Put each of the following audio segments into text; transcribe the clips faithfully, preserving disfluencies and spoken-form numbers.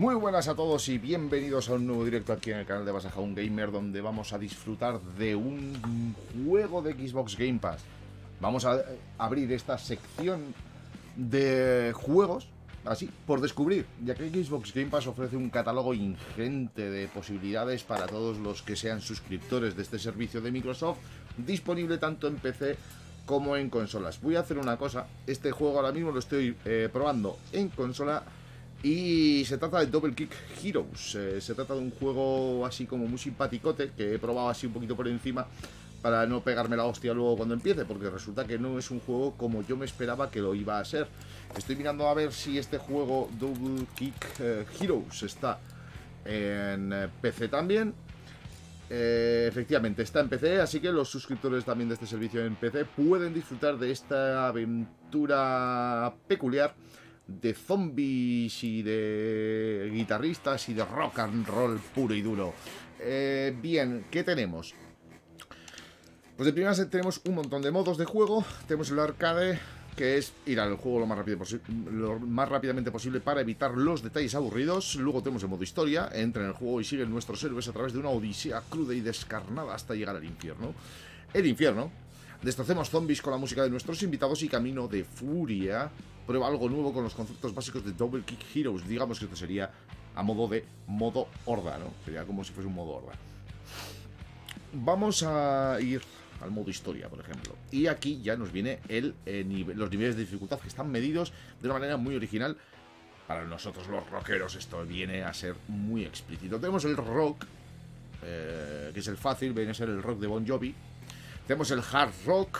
Muy buenas a todos y bienvenidos a un nuevo directo aquí en el canal de Basajaun Gamer, donde vamos a disfrutar de un juego de Xbox Game Pass. Vamos a abrir esta sección de juegos, así, por descubrir, ya que Xbox Game Pass ofrece un catálogo ingente de posibilidades para todos los que sean suscriptores de este servicio de Microsoft, disponible tanto en P C como en consolas. Voy a hacer una cosa, este juego ahora mismo lo estoy eh, probando en consola. Y se trata de Double Kick Heroes. eh, Se trata de un juego así como muy simpaticote, que he probado así un poquito por encima para no pegarme la hostia luego cuando empiece, porque resulta que no es un juego como yo me esperaba que lo iba a ser. Estoy mirando a ver si este juego Double Kick eh, Heroes está en eh, P C también. Eh, efectivamente, está en P C, así que los suscriptores también de este servicio en P C pueden disfrutar de esta aventura peculiar de zombies y de guitarristas y de rock and roll puro y duro. Eh, bien, ¿qué tenemos? Pues de primeras tenemos un montón de modos de juego. Tenemos el arcade, que es ir al juego lo más, rápido lo más rápidamente posible para evitar los detalles aburridos. Luego tenemos el modo historia, entra en el juego y siguen nuestros héroes a través de una odisea cruda y descarnada hasta llegar al infierno. El infierno. Destrocemos zombies con la música de nuestros invitados y camino de furia. Prueba algo nuevo con los conceptos básicos de Double Kick Heroes. Digamos que esto sería a modo de modo horda, ¿no? Sería como si fuese un modo horda. Vamos a ir al modo historia, por ejemplo. Y aquí ya nos viene el, eh, nivel, los niveles de dificultad que están medidos de una manera muy original. Para nosotros los rockeros esto viene a ser muy explícito. Tenemos el rock, eh, que es el fácil, viene a ser el rock de Bon Jovi. Tenemos el hard rock,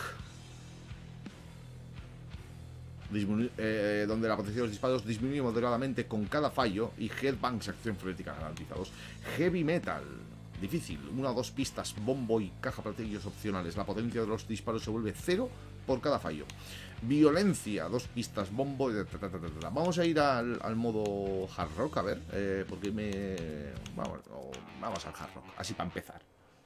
eh, donde la potencia de los disparos disminuye moderadamente con cada fallo, y headbangs, acción frenética garantizados. Heavy metal, difícil, una o dos pistas, bombo y caja platillos opcionales. La potencia de los disparos se vuelve cero por cada fallo. Violencia, dos pistas, bombo y... Vamos a ir al, al modo hard rock, a ver, eh, porque me... Vamos, vamos al hard rock, así para empezar.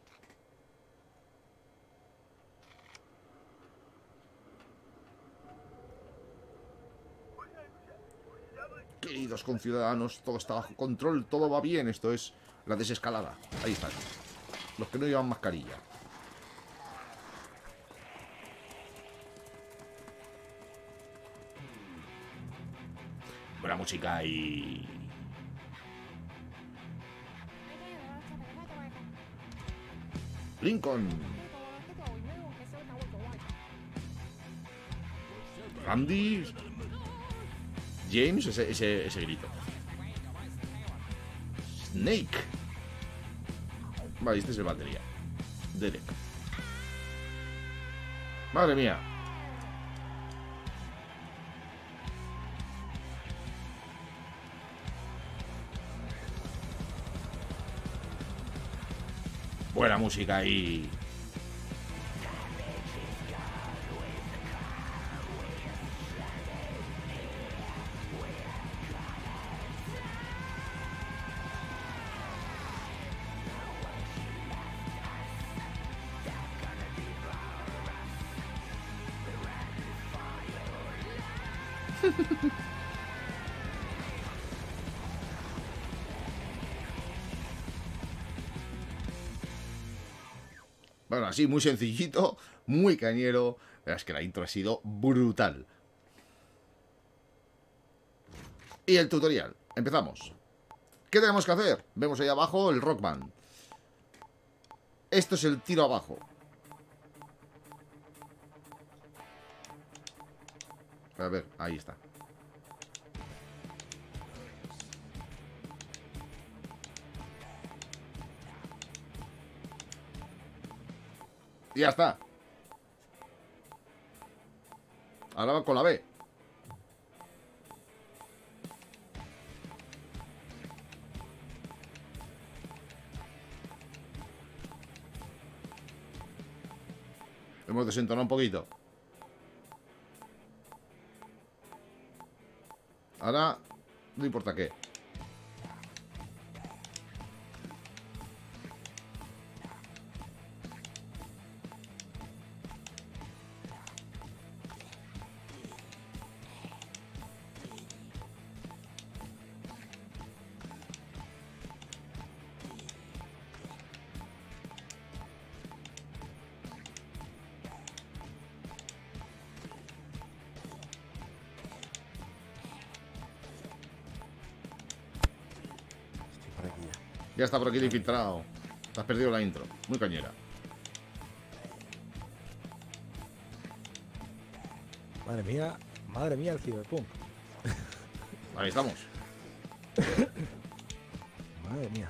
Queridos conciudadanos, todo está bajo control, todo va bien. Esto es la desescalada. Ahí están. Los que no llevan mascarilla. Buena música y... Lincoln. Randy. James, ese, ese, ese grito. Snake. Vale, este es el batería. Derek. Madre mía. Buena música y... Bueno, así, muy sencillito, muy cañero. Es que la intro ha sido brutal. Y el tutorial. Empezamos. ¿Qué tenemos que hacer? Vemos ahí abajo el Rock Band. Esto es el tiro abajo. A ver, ahí está. Y ya está. Ahora va con la B. Hemos desentonado un poquito. Ahora, no importa qué. Ya está por aquí el infiltrado. Te has perdido la intro. Muy cañera. Madre mía, madre mía el Cyberpunk. Ahí estamos. Madre mía.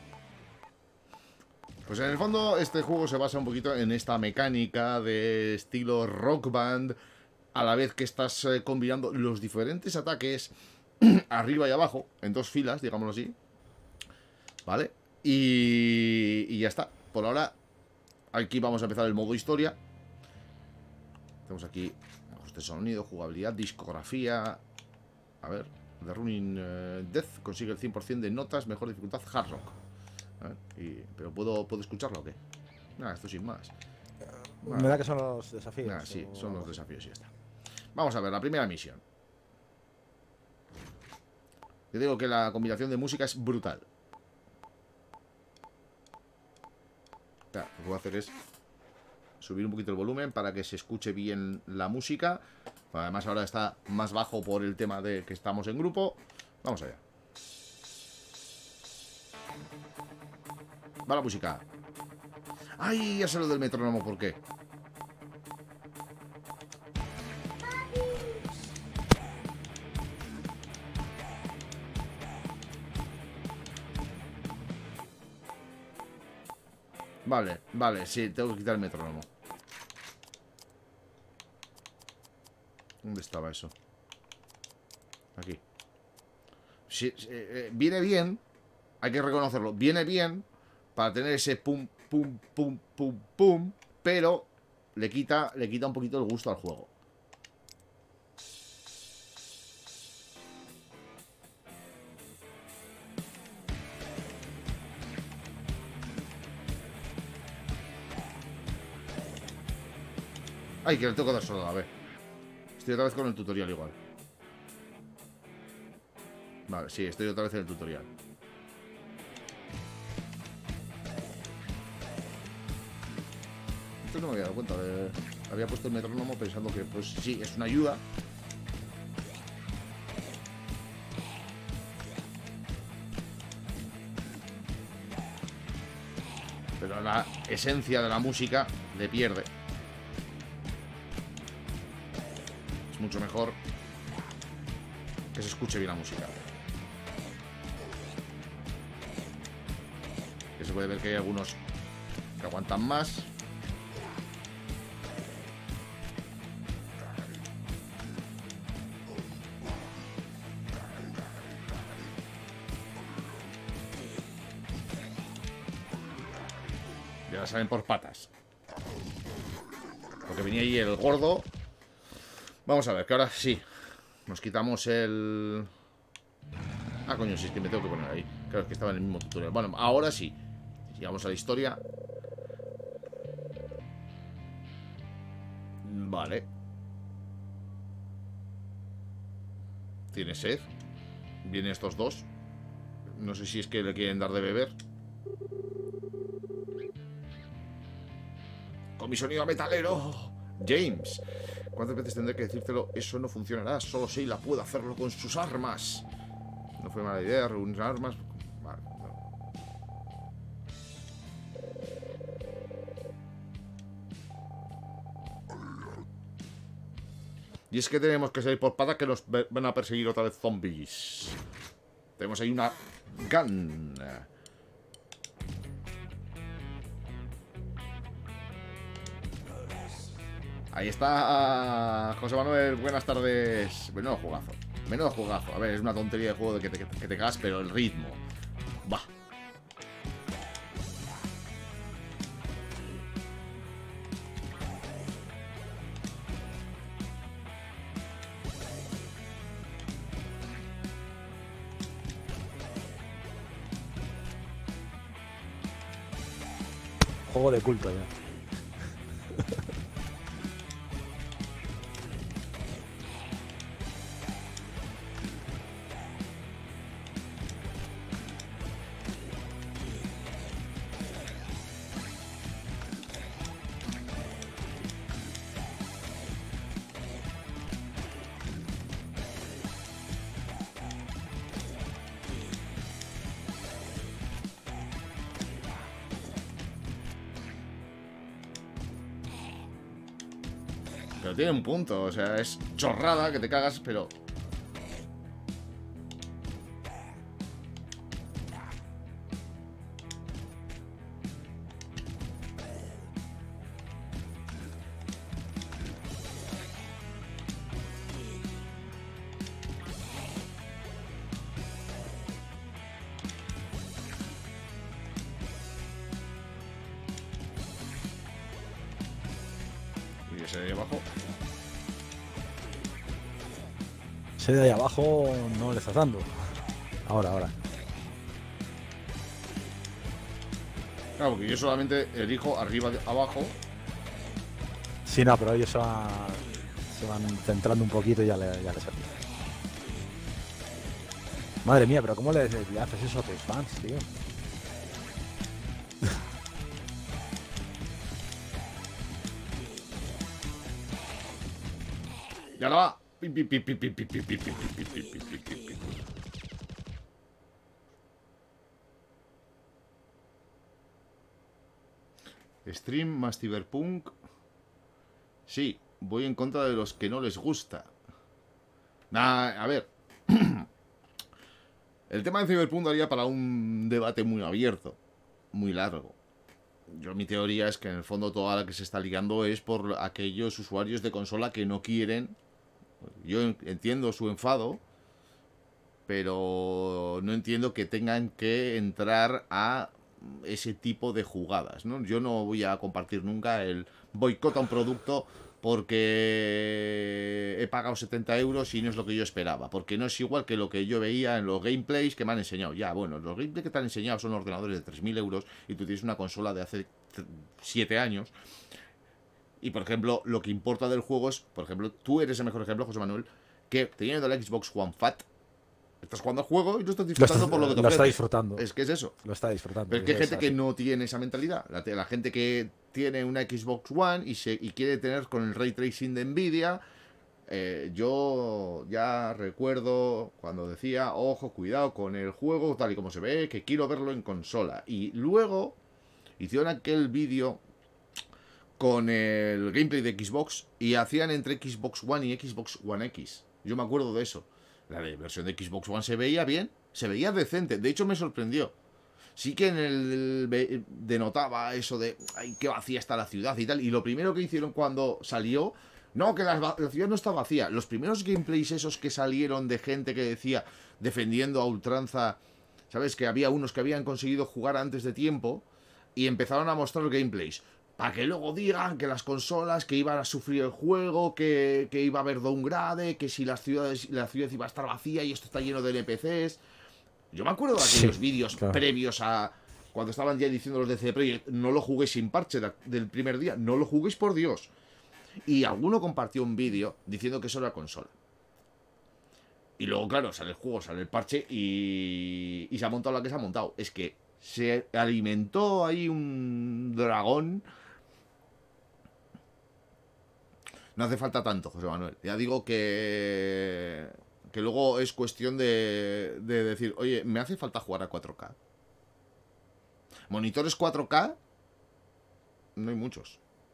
Pues en el fondo este juego se basa un poquito en esta mecánica de estilo Rock Band, a la vez que estás eh, combinando los diferentes ataques arriba y abajo, en dos filas, digámoslo así. ¿Vale? Y, y ya está. Por ahora, aquí vamos a empezar el modo historia. Tenemos aquí ajuste de sonido, jugabilidad, discografía. A ver, The Running uh, Death consigue el cien por cien de notas, mejor dificultad, hard rock. A ver, y, ¿pero puedo, puedo escucharlo o qué? Nada, esto sin más. Vale. Me da que son los desafíos. Nada, sí, o... son los desafíos y ya está. Vamos a ver, la primera misión. Yo digo que la combinación de música es brutal. Ya, lo que voy a hacer es subir un poquito el volumen para que se escuche bien la música. Además ahora está más bajo por el tema de que estamos en grupo. Vamos allá. Va la música. ¡Ay! Ya sé lo del metrónomo, ¿por qué? Vale, vale, sí, tengo que quitar el metrónomo. ¿Dónde estaba eso? Aquí. Sí, sí, eh, viene bien. Hay que reconocerlo. Viene bien para tener ese pum, pum, pum, pum, pum. Pero le quita, le quita un poquito el gusto al juego. Ay, que le tengo que dar solo, a ver. Estoy otra vez con el tutorial igual. Vale, sí, estoy otra vez en el tutorial. Esto no me había dado cuenta de... Había puesto el metrónomo pensando que, pues sí, es una ayuda. Pero la esencia de la música le pierde. Es mucho mejor que se escuche bien la música. Que se puede ver que hay algunos que aguantan más. Ya salen por patas. Porque venía ahí el gordo. Vamos a ver, que ahora sí. Nos quitamos el... Ah, coño, sí, es que me tengo que poner ahí. Claro, es que estaba en el mismo tutorial. Bueno, ahora sí. Llegamos a la historia. Vale. Tiene sed. Vienen estos dos. No sé si es que le quieren dar de beber. Con mi sonido metalero. James, ¿cuántas veces tendré que decírtelo? Eso no funcionará. Solo Sheila puede hacerlo con sus armas. No fue mala idea reunir armas. Vale, no. Y es que tenemos que salir por patas, que nos van a perseguir otra vez zombies. Tenemos ahí una gun. Ahí está José Manuel, buenas tardes. Menudo jugazo, menudo jugazo. A ver, es una tontería de juego de que te, que te cagas, pero el ritmo. Va. Juego de culto ya. Pero tiene un punto, o sea, es chorrada que te cagas, pero... Y ese de ahí abajo... Ese de ahí abajo no le estás dando. Ahora, ahora. Claro, porque yo solamente elijo arriba, abajo. Sí, no, pero ellos se van, se van centrando un poquito y ya le, ya le serví. Madre mía, pero ¿cómo le, le haces eso a tus fans, tío? Ya la va. Pi, pi, pi, pi, pi, pi, pi, pi, pi, pi, pi, pi, pi, pi, pi. Stream más Cyberpunk. Sí, voy en contra de los que no les gusta. Nah, a ver. El tema de Cyberpunk daría para un debate muy abierto, muy largo. Yo mi teoría es que en el fondo toda la que se está ligando es por aquellos usuarios de consola que no quieren. Yo entiendo su enfado, pero no entiendo que tengan que entrar a ese tipo de jugadas, ¿no? Yo no voy a compartir nunca el boicota un producto porque he pagado setenta euros y no es lo que yo esperaba, porque no es igual que lo que yo veía en los gameplays que me han enseñado. Ya, bueno, los gameplays que te han enseñado son ordenadores de tres mil euros y tú tienes una consola de hace siete años. Y, por ejemplo, lo que importa del juego es, por ejemplo, tú eres el mejor ejemplo, José Manuel, que teniendo la Xbox One Fat, estás jugando al juego y lo estás disfrutando lo está, por lo que te Lo ofrece. está disfrutando. Es que es eso. Lo está disfrutando. Pero es que hay es gente así. que no tiene esa mentalidad. La, la gente que tiene una Xbox One y, se, y quiere tener con el Ray Tracing de Nvidia... Eh, yo ya recuerdo cuando decía, ojo, cuidado con el juego tal y como se ve, que quiero verlo en consola. Y luego hicieron aquel vídeo con el gameplay de Xbox y hacían entre Xbox One y Xbox One X. Yo me acuerdo de eso. La de versión de Xbox One se veía bien, se veía decente. De hecho me sorprendió. Sí que en el, el denotaba eso de, ay, qué vacía está la ciudad y tal. Y lo primero que hicieron cuando salió... No, que la, la ciudad no está vacía. Los primeros gameplays esos que salieron de gente que decía, defendiendo a ultranza, ¿sabes? Que había unos que habían conseguido jugar antes de tiempo y empezaron a mostrar gameplays. Para que luego digan que las consolas, que iban a sufrir el juego, que, que iba a haber downgrade, que si las ciudades, la ciudad iba a estar vacía y esto está lleno de N P Cs. Yo me acuerdo de aquellos sí, vídeos claro. previos a... Cuando estaban ya diciendo los de C D Projekt, no lo juguéis sin parche del primer día. No lo juguéis, por Dios. Y alguno compartió un vídeo diciendo que eso era consola. Y luego, claro, sale el juego, sale el parche y, y se ha montado la que se ha montado. Es que se alimentó ahí un dragón. No hace falta tanto, José Manuel. Ya digo que... Que luego es cuestión de, de decir, oye, me hace falta jugar a cuatro K. Monitores cuatro K no hay muchos.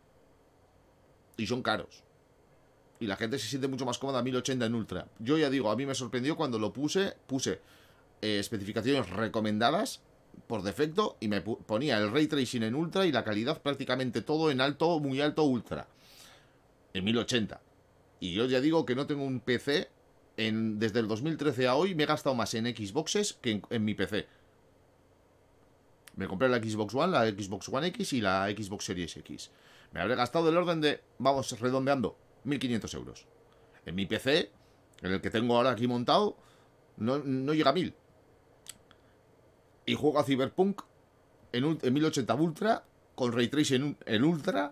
Y son caros. Y la gente se siente mucho más cómoda a mil ochenta en Ultra. Yo ya digo, a mí me sorprendió cuando lo puse. Puse eh, especificaciones recomendadas por defecto y me ponía el Ray Tracing en Ultra y la calidad prácticamente todo en alto, muy alto Ultra. En mil ochenta. Y yo ya digo que no tengo un P C... En, desde el dos mil trece a hoy me he gastado más en Xboxes que en, en mi P C. Me compré la Xbox One, la Xbox One X y la Xbox Series X. Me habré gastado del orden de, vamos, redondeando, mil quinientos euros. En mi P C, en el que tengo ahora aquí montado, no, no llega a mil. Y juego a Cyberpunk en, en mil ochenta Ultra, con Ray Tracing en, en Ultra.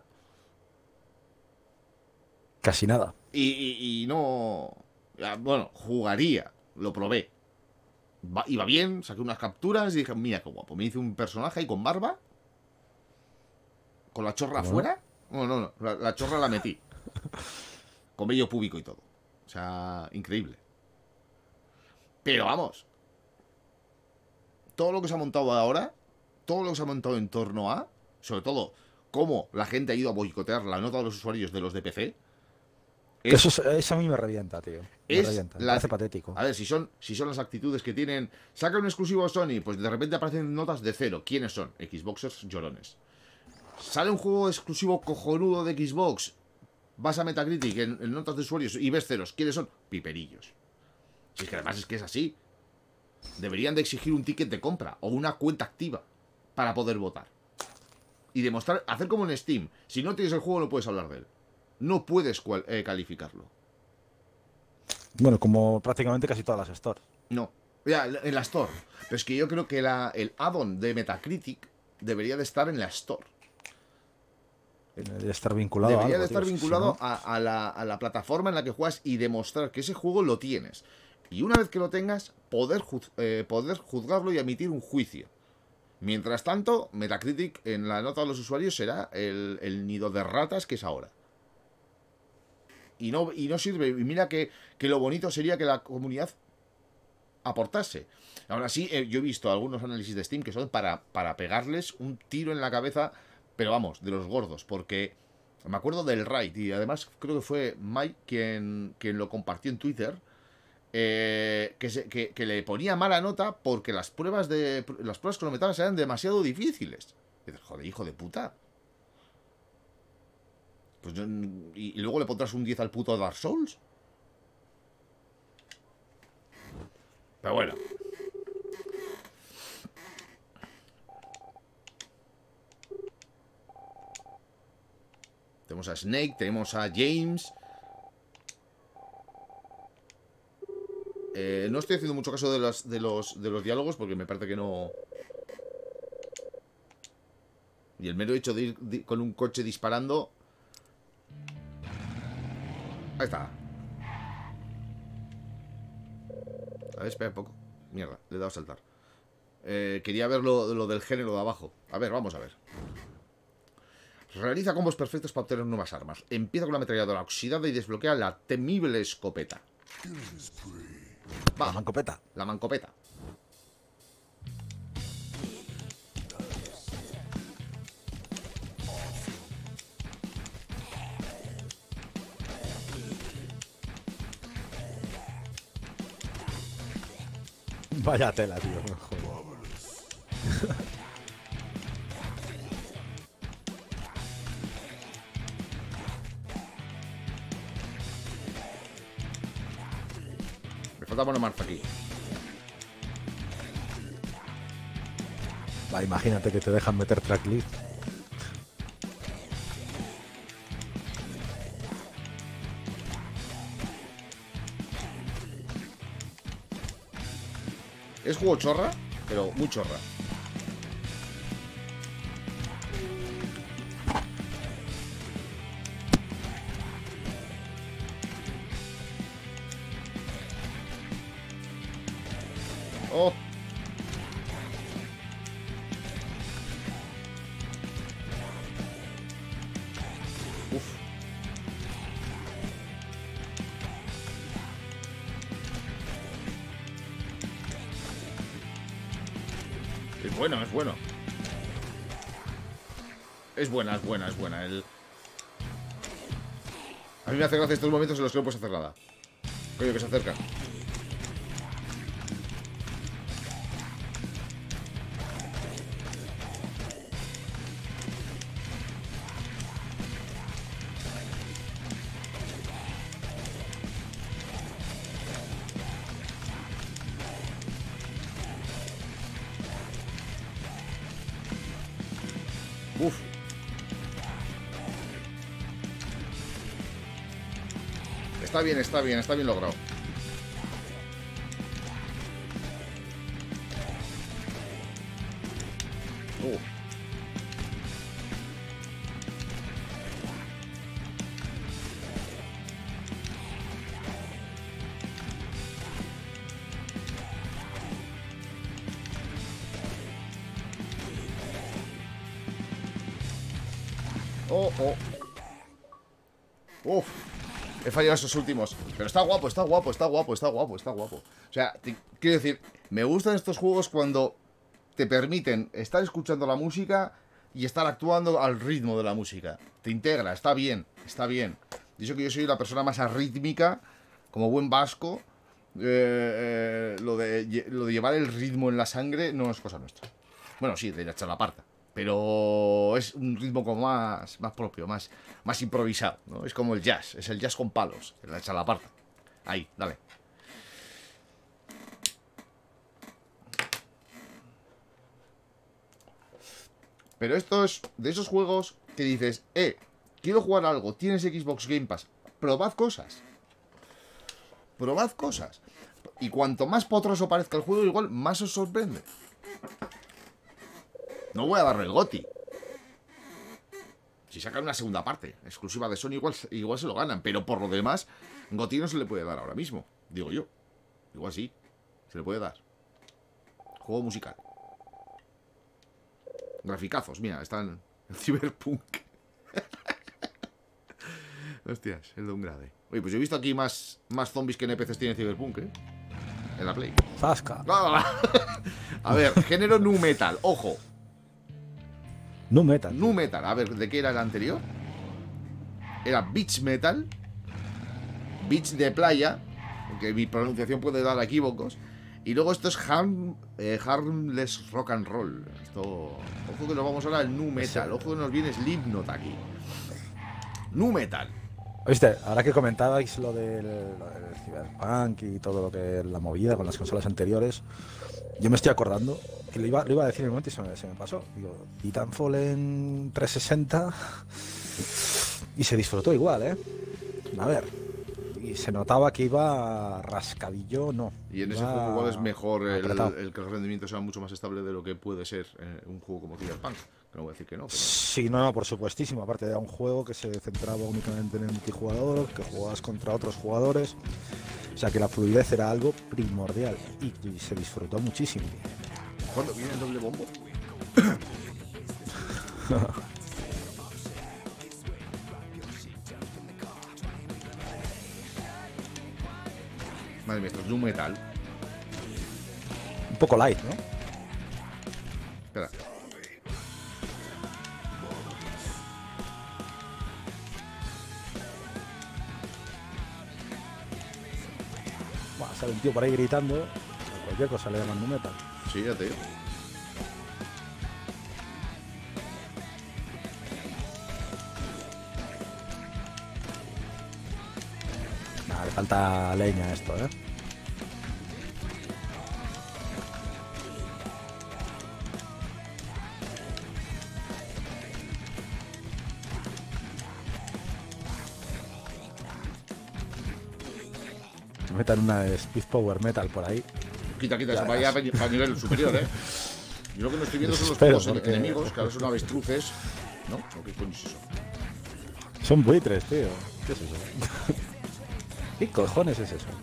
Casi nada. Y, y, y no... Bueno, jugaría, lo probé. Va, iba bien, saqué unas capturas y dije, mira qué guapo. Me hice un personaje ahí con barba, con la chorra afuera. No, no, no, la, la chorra la metí. Con vello púbico y todo. O sea, increíble. Pero vamos, todo lo que se ha montado ahora, todo lo que se ha montado en torno a, sobre todo, cómo la gente ha ido a boicotear la nota de los usuarios de los de P C. Es, eso, eso a mí me revienta, tío. Me es revienta. Me la, parece patético. A ver, si son, si son las actitudes que tienen. Saca un exclusivo Sony, pues de repente aparecen notas de cero. ¿Quiénes son? Xboxers llorones. Sale un juego exclusivo cojonudo de Xbox. Vas a Metacritic en, en notas de usuarios y ves ceros. ¿Quiénes son? Piperillos. Si es que además es que es así. Deberían de exigir un ticket de compra o una cuenta activa para poder votar. Y demostrar, hacer como en Steam. Si no tienes el juego no puedes hablar de él. No puedes cual, eh, calificarlo. Bueno, como prácticamente casi todas las stores. No, ya, en la Store. Pero es que yo creo que la, el add-on de Metacritic debería de estar en la Store. Debería estar vinculado Debería a algo, de estar tío, vinculado si no... a, a, la, a la plataforma en la que juegas y demostrar que ese juego lo tienes. Y una vez que lo tengas, poder, juz, eh, poder juzgarlo y emitir un juicio. Mientras tanto, Metacritic en la nota de los usuarios será el, el nido de ratas que es ahora. Y no, y no sirve. Y mira que, que lo bonito sería que la comunidad aportase. Aún así, eh, yo he visto algunos análisis de Steam que son para, para pegarles un tiro en la cabeza, pero vamos, de los gordos, porque me acuerdo del raid, y además creo que fue Mike quien, quien lo compartió en Twitter, eh, que, se, que, que le ponía mala nota porque las pruebas de las pruebas cronometradas eran demasiado difíciles. Y dices, joder, hijo de puta. Pues yo, y, y luego le pondrás un diez al puto Dark Souls. Pero bueno. Tenemos a Snake, tenemos a James. Eh, no estoy haciendo mucho caso de los, de, los, de los diálogos porque me parece que no... Y el mero hecho de ir de, con un coche disparando... Ahí está. A ver, espera un poco. Mierda, le he dado a saltar. Eh, quería ver lo, lo del género de abajo. A ver, vamos a ver. Realiza combos perfectos para obtener nuevas armas. Empieza con la ametralladora oxidada y desbloquea la temible escopeta. Va, la mancopeta. La mancopeta. Vaya tela, tío. Joder. Me falta buena marcha aquí. Va, imagínate que te dejan meter tracklist. Es juego chorra, pero muy chorra. Oh. Uf. Es bueno, es bueno. Es buena, es buena, es buena. El... A mí me hace gracia estos momentos en los que no puedes hacer nada. Coño, que se acerca. Uf. Está bien, está bien, está bien logrado. Uh. Oh, oh. Uf. He fallado esos últimos. Pero está guapo, está guapo, está guapo, está guapo, está guapo. O sea, te, quiero decir, me gustan estos juegos cuando te permiten estar escuchando la música y estar actuando al ritmo de la música. Te integra, está bien, está bien. Y eso que yo soy la persona más arrítmica, como buen vasco. Eh, eh, lo, de, lo de llevar el ritmo en la sangre no es cosa nuestra. Bueno, sí, de la chalaparta. Pero es un ritmo como más, más propio, más, más improvisado, ¿no? Es como el jazz, es el jazz con palos, en la chalaparta. Ahí, dale. Pero esto es de esos juegos que dices, eh, quiero jugar algo, tienes Xbox Game Pass, probad cosas. Probad cosas. Y cuanto más potroso parezca el juego, igual más os sorprende. No voy a darle el GOTY. Si sacan una segunda parte exclusiva de Sony, igual, igual se lo ganan. Pero por lo demás, GOTY no se le puede dar ahora mismo. Digo yo. Igual sí. Se le puede dar. Juego musical. Graficazos, mira, están en Cyberpunk. Hostias, el de un grade. Oye, pues yo he visto aquí más, más zombies que N P Cs tiene Cyberpunk, ¿eh? En la Play. Zasca. A ver, género nu metal, ojo. Nu metal. Nu metal, a ver, ¿de qué era el anterior? Era beach metal. Beach de playa, aunque mi pronunciación puede dar a equívocos. Y luego esto es harm, eh, Harmless Rock and Roll. Esto, ojo que nos vamos ahora al nu metal. Ojo que nos viene Slipknot aquí. Nu metal. Oíste, ahora que comentabais lo del, lo del Cyberpunk y todo lo que la movida con las consolas anteriores, yo me estoy acordando que lo iba, lo iba a decir en el momento y se me, se me pasó. Digo, Titanfall en trescientos sesenta y se disfrutó igual, ¿eh? A ver, y se notaba que iba rascadillo, no. Y en ese juego igual es mejor el, el que el rendimiento sea mucho más estable de lo que puede ser eh, un juego como Cyberpunk. No voy a decir que no, pero... Sí, no, no, por supuestísimo. Aparte era un juego que se centraba únicamente en el multijugador, que jugabas contra otros jugadores. O sea que la fluidez era algo primordial y, y se disfrutó muchísimo. ¿Cuándo viene el doble bombo? Madre mía, esto es nu metal. Un poco light, ¿no? Espera. Bueno, sale un tío por ahí gritando. Cualquier cosa le llaman nu metal. Sí, ya te digo. Nada, le falta leña a esto, ¿eh? Metan una de Speed Power Metal por ahí. Quita, quita, eso vaya para nivel superior, ¿eh? Yo lo que no estoy viendo son los Espero, putos porque... enemigos, que ahora son avestruces. ¿No? ¿O qué coño es eso? Son buitres, tío. ¿Qué es eso? ¿Qué cojones es eso?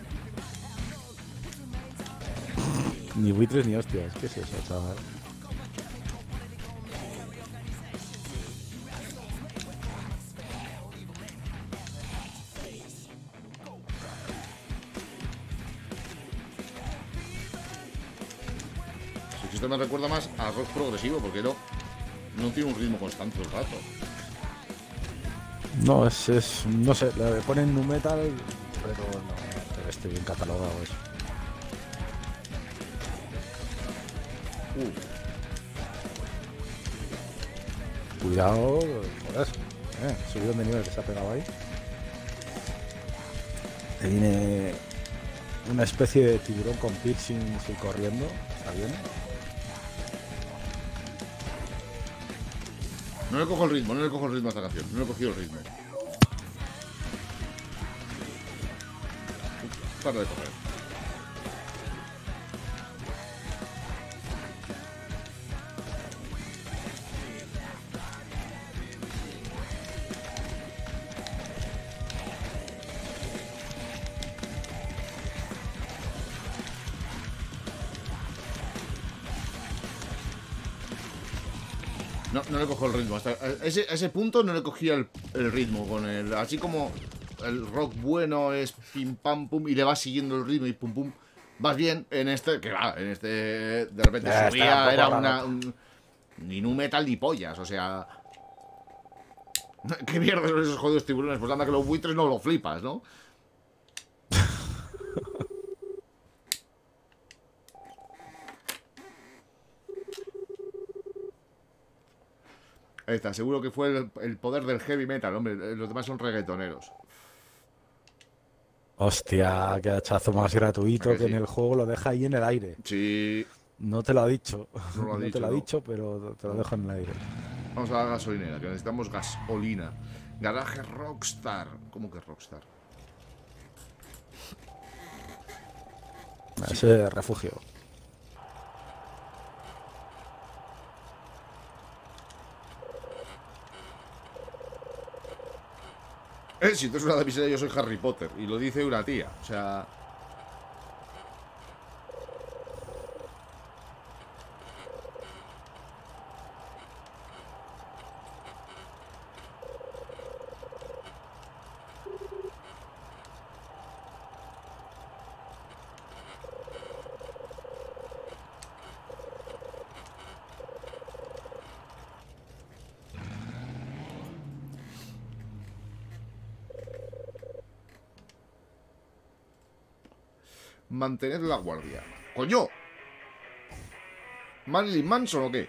Ni buitres ni hostias. ¿Qué es eso, chaval? Esto me recuerda más a rock progresivo, porque no, no tiene un ritmo constante todo el rato. No, es, es no sé, le ponen nu metal, pero no, debe estar bien catalogado eso. Uh. Cuidado, joder, eh, subidón de nivel que se ha pegado ahí. Te viene una especie de tiburón con piercings y corriendo, está bien. No le cojo el ritmo, no le cojo el ritmo a esta canción. No le he cogido el ritmo. Para de correr. No, no le cojo el ritmo. Hasta ese, ese punto no le cogía el, el ritmo con el. Así como el rock bueno es pim pam pum y le vas siguiendo el ritmo y pum pum. Vas bien en este, que va, en este de repente eh, subía, era una. Un, ni nu metal ni pollas, o sea. ¿Qué mierda son esos jodidos tiburones? Pues anda que los buitres no lo flipas, ¿no? Ahí está, seguro que fue el, el poder del heavy metal, hombre. Los demás son reggaetoneros. Hostia, qué hachazo más gratuito ¿A que que sí? en el juego lo deja ahí en el aire. Sí. No te lo ha dicho. No lo ha No dicho, te lo ha ¿no? dicho, pero te lo dejo en el aire. Vamos a la gasolinera, que necesitamos gasolina. Garaje Rockstar. ¿Cómo que Rockstar? Ese refugio. Eh, si tú eres una de mis yo soy Harry Potter. Y lo dice una tía. O sea... Mantened la guardia. ¡Coño! ¿Marilyn Manson o qué?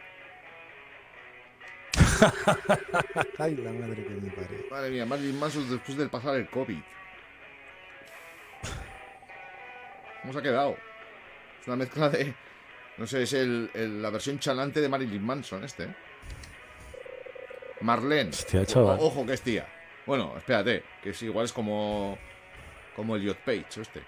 Ay, la madre que me parió. Madre mía, Marilyn Manson después del pasar el COVID. ¿Cómo se ha quedado? Es una mezcla de... No sé, es el, el- la versión chalante de Marilyn Manson este, ¿eh? Marlene. Hostia, chaval. O- ojo que es tía. Bueno, espérate, que es igual es como... Como Elliot Page, este.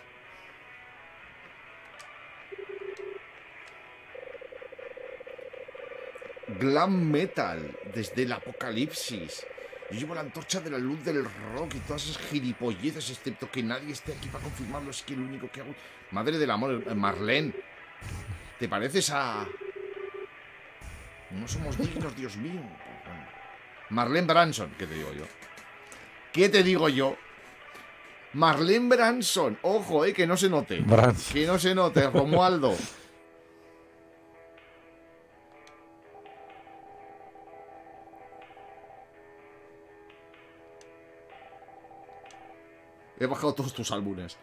Glam metal, desde el apocalipsis. Yo llevo la antorcha de la luz del rock y todas esas gilipolleces, excepto que nadie esté aquí para confirmarlo. Es que lo único que hago... Madre del amor, eh, Marlene. ¿Te pareces a...? No somos dignos, Dios mío. Marlene Branson, ¿qué te digo yo? ¿Qué te digo yo? Marlene Branson. Ojo, eh, que no se note. Branson. Que no se note, Romualdo. He bajado todos tus álbumes.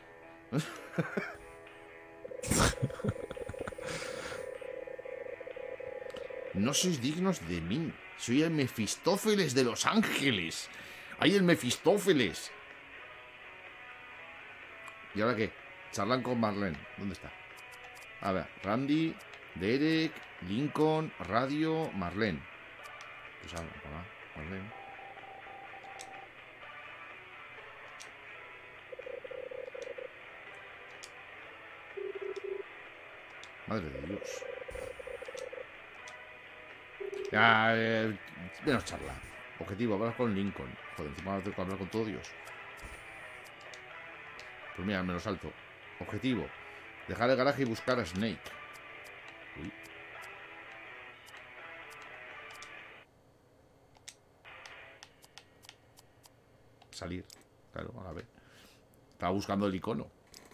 No sois dignos de mí. Soy el Mefistófeles de Los Ángeles. ¡Ay, el Mefistófeles! ¿Y ahora qué? Charlan con Marlene. ¿Dónde está? A ver, Randy, Derek, Lincoln, Radio, Marlene. Pues habla, hola, Marlene. Madre de Dios. Ya, eh, menos charla. Objetivo, hablar con Lincoln. Joder, encima tengo que hablar con todo Dios. Pues mira, me lo salto. Objetivo, dejar el garaje y buscar a Snake. Uy. Salir. Claro, a ver. Estaba buscando el icono.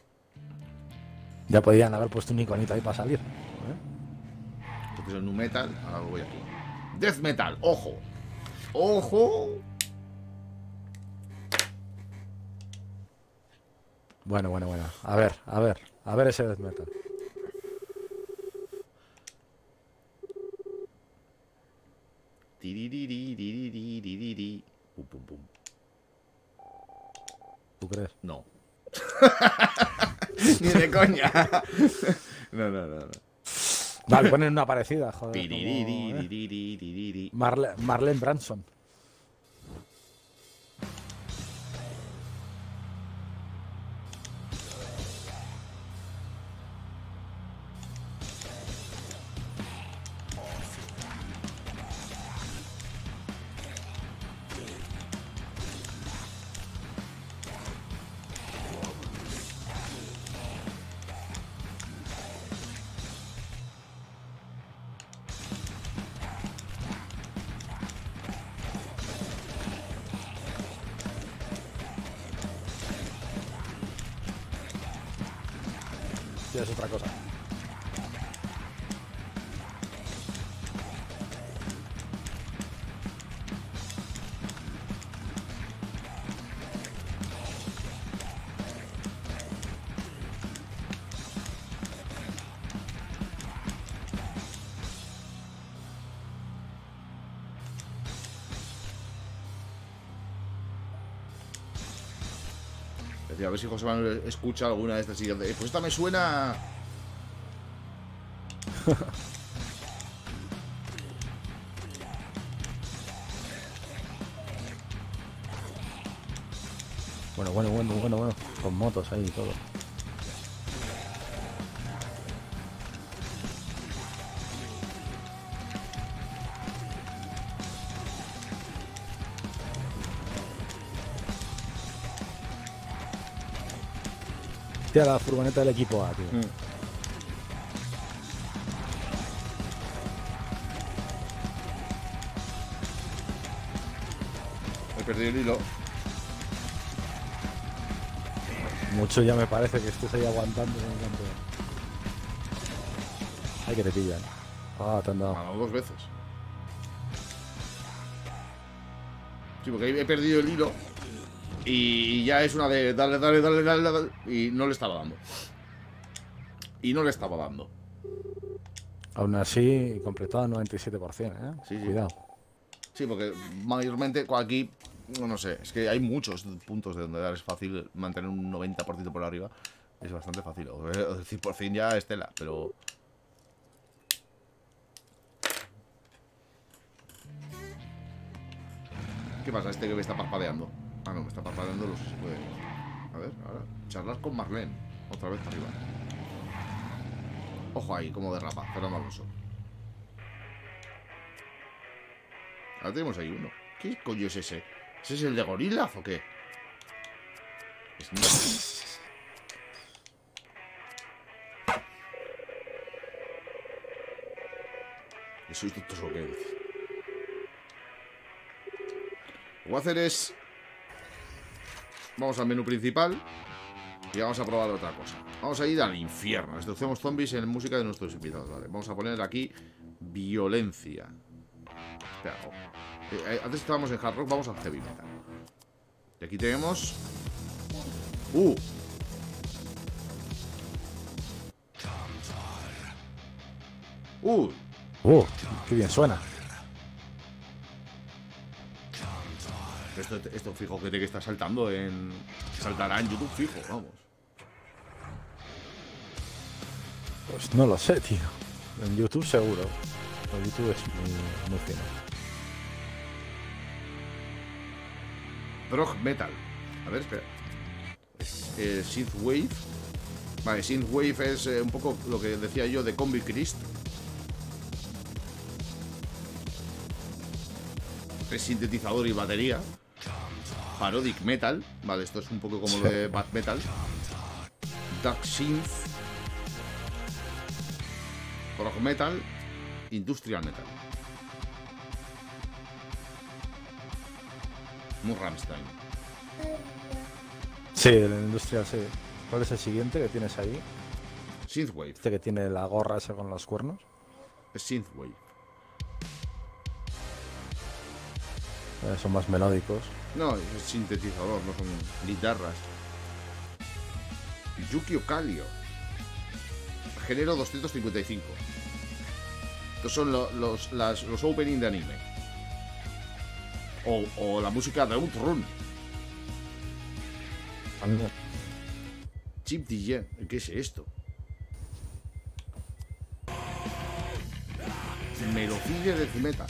Ya podían haber puesto un iconito ahí para salir. ¿eh? Entonces el nu metal, ahora lo voy aquí. Death metal, ojo. Ojo. Bueno, bueno, bueno. A ver, a ver. A ver ese death metal. Tiriririririririri. Pum, pum, pum. ¿Tú crees? No. Ni de coña. No, no, no, no. Vale, ponen una parecida, joder. como, ¿eh? Piriririririririri. Marle- Marlene Branson. Sí, es otra cosa. Decía, a ver si José Manuel escucha alguna de estas y dice, pues esta me suena. Bueno, bueno, bueno, bueno, bueno. Con motos ahí y todo. Tía, la furgoneta del equipo A, tío. Mm. He perdido el hilo. Mucho ya me parece que estés ahí aguantando en el campo. Ay, que te pillan. Ah, te han dado. Ah, dos veces. Sí, porque he perdido el hilo. Y ya es una de dale, dale, dale, dale, dale. Y no le estaba dando. Y no le estaba dando. Aún así, completado al noventa y siete por ciento, ¿eh? Sí, sí. Cuidado. Sí, porque mayormente aquí, no sé, es que hay muchos puntos de donde dar. Es fácil mantener un noventa por ciento por arriba. Es bastante fácil. O el cien por ciento ya es tela, pero... ¿Qué pasa? Este que me está parpadeando. Ah, no, me está parpadeando, no sé si puede... A ver, ahora. Charlar con Marlene. Otra vez para arriba. Ojo ahí, como derrapa. Fernando Alonso. Ahora tenemos ahí uno. ¿Qué coño es ese? ¿Ese es el de Gorillaz o qué? Es no. ¿Y sois tontos o qué? Lo que voy a hacer es... Vamos al menú principal y vamos a probar otra cosa. Vamos a ir al infierno. Destrucemos zombies en música de nuestros invitados. Vale, vamos a poner aquí violencia. Espera, oh. eh, antes estábamos en hard rock, vamos al heavy metal. Y aquí tenemos... ¡Uh! ¡Uh! ¡Uh! ¡Qué bien suena! Esto, esto fijo que tiene que estar saltando en... Saltará en YouTube fijo, vamos. Pues no lo sé, tío. En YouTube seguro. En YouTube es muy, muy fino. Prog metal. A ver, espera. Eh, Synthwave. Vale, Synthwave es eh, un poco lo que decía yo de Combi Christ. Es sintetizador y batería. Parodic metal. Vale, esto es un poco como lo de Bad Metal. Dark Synth. Prog metal. Industrial metal. Muy Rammstein. Sí, el industrial, sí. ¿Cuál es el siguiente que tienes ahí? Synthwave. Este que tiene la gorra esa con los cuernos. Es Synthwave. Eh, son más melódicos. No, es sintetizador, no son guitarras. Yukio Kalio. Género doscientos cincuenta y cinco. Estos son lo, los, las, los opening de anime. O, o la música de Outrun. Anda. Chip D J. ¿Qué es esto? Melophilia de Metal.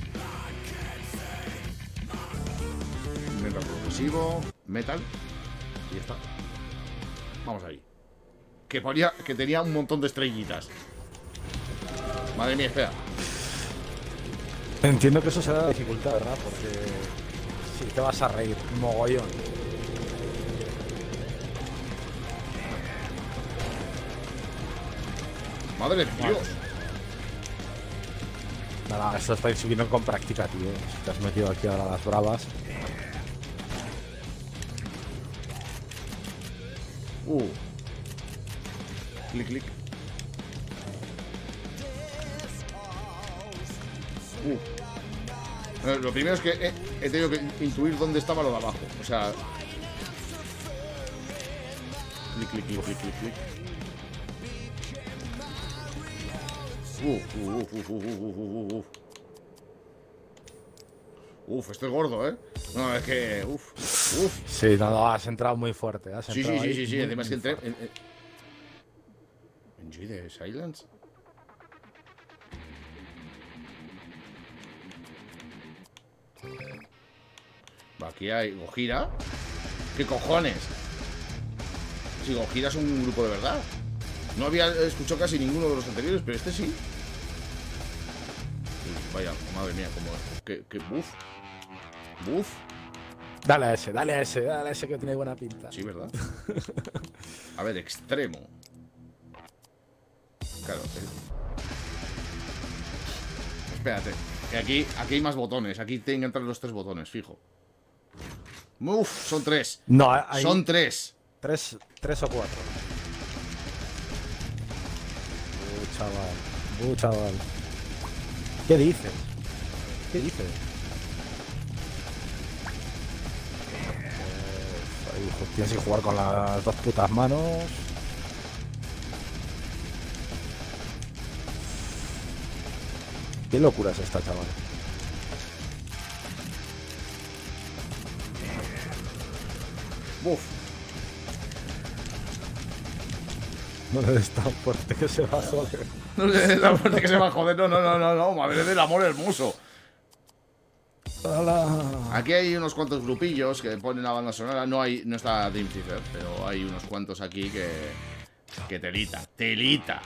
Metal progresivo. Metal. Y ya está. Vamos ahí. Que ponía, que tenía un montón de estrellitas. Madre mía, espera. Entiendo que eso será la dificultad, ¿verdad? Porque sí, te vas a reír, mogollón. Madre de Dios. Nada, esto está subiendo con práctica, tío. Si te has metido aquí ahora a las bravas. Uh. Clic, clic. Uh. Eh, Lo primero es que he, he tenido que intuir dónde estaba lo de abajo. O sea. Clic, clic, clic, clic, clic, clic. Uh, uh, uh, uh, uh, uh, uh, uh, uh. Uf, esto es gordo, ¿eh? No, es que... Uf, uf. Sí, no, no, has entrado muy fuerte. Has Sí, sí, entrado sí, ahí sí, sí. muy, Además que muy entré... fuerte. En, en... Enjoy the Silence. Va, aquí hay Gojira. ¿Qué cojones? Si Gojira es un grupo de verdad. No había escuchado casi ninguno de los anteriores, pero este sí. Uy, vaya, madre mía, como... Que, que buf. Buf. Dale a ese, dale a ese, dale a ese que tiene buena pinta. Sí, ¿verdad? A ver, extremo. Claro. eh. Espérate. Que aquí, aquí hay más botones. Aquí tienen que entrar los tres botones, fijo. Uf, son tres. No, hay Son tres. tres, tres o cuatro. Uh, chaval. Uh, chaval. ¿Qué dices? ¿Qué dices? Eh, hijo, tienes que jugar con las dos putas manos. Qué locura es esta, chaval. Uf. No le des tan fuerte que se va a joder. No le des la fuerte que se va a joder. No, no, no, no, no. Madre del amor hermoso. ¡Hala! Aquí hay unos cuantos grupillos que ponen la banda sonora. No hay, no está Dream Theater, pero hay unos cuantos aquí que. Que telita. Telita.